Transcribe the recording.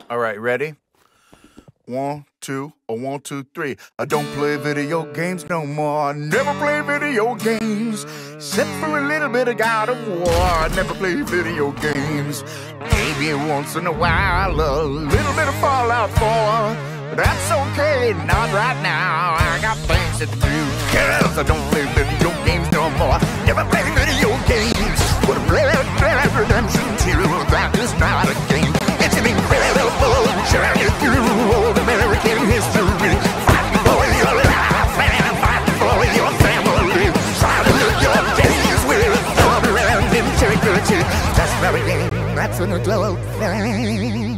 All right, ready? 1, 2, or 1, 2, 3. I don't play video games no more. I never play video games, except for a little bit of God of War. I never play video games. Maybe once in a while, a little bit of Fallout 4. But that's okay, not right now. I got things to do. Cause I don't play video games no more. Never play video games. But I play Red Redemption 2. That is not a game. It's an incredible journey through old American history. Fighting for your life and fighting for your family. Trying to live your days with honor and integrity. That's not a game. That's an adult thing.